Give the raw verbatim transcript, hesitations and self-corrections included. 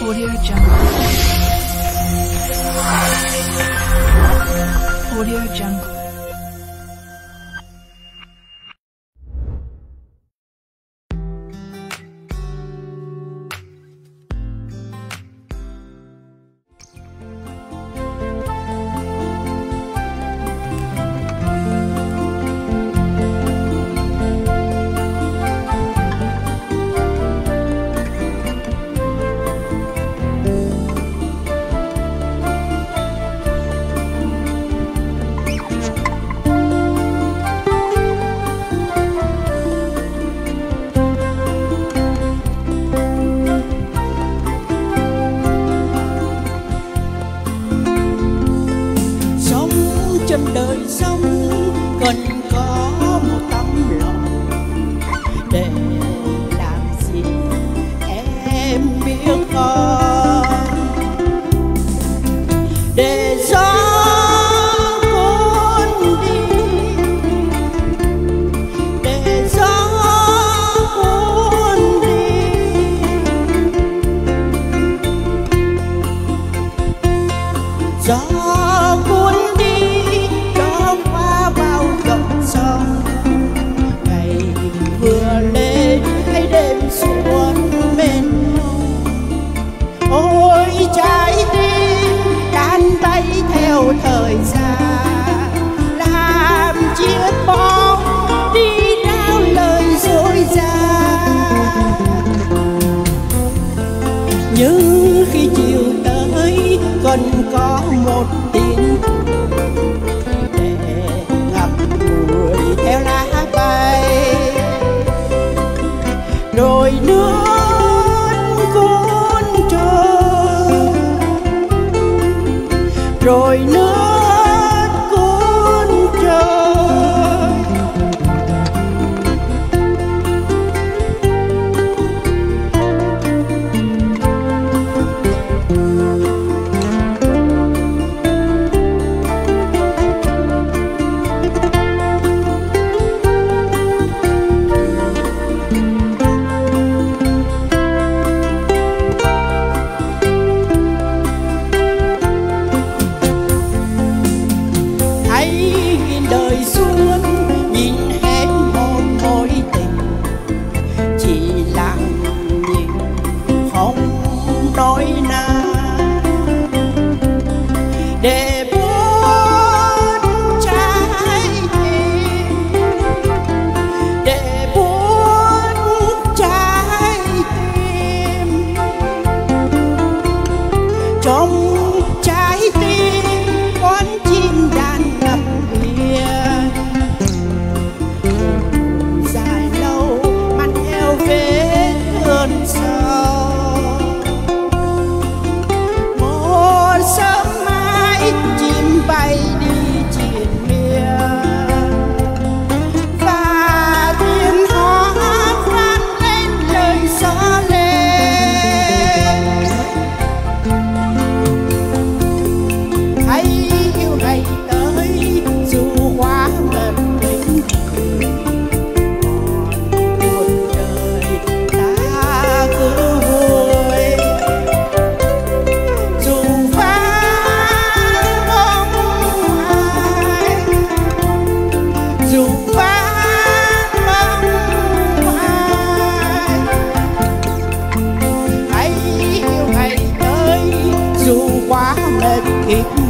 Audio Jungle. Audio Jungle. Trên đời sống cần có một tấm lòng, để làm gì em biết không? Để gió cuốn đi, để gió cuốn đi, gió cuốn đi sông. Ngày vừa lên hay đêm xuống mênh mông, ôi trái tim đan bay theo thời gian, làm chiếc bóng đi đao lời dối gian. Nhưng khi chiều tới còn có một tin theo lá bay, rồi nước cuốn trôi, rồi nước cuốn trôi. Để buốt trái tim, để buốt trái tim, trong trái tim con chim đàn ngập yên, dài lâu mang theo vết thương sâu. Một sớm chim bay đi triền miên, và tiếng hót vang lên lời gió lên. Hãy yêu ngày tới dù quá mệt mình, cuộc đời ta cứ vui. Dù dù vang mong ai, hãy yêu ngày tới dù quá mệt kiệt.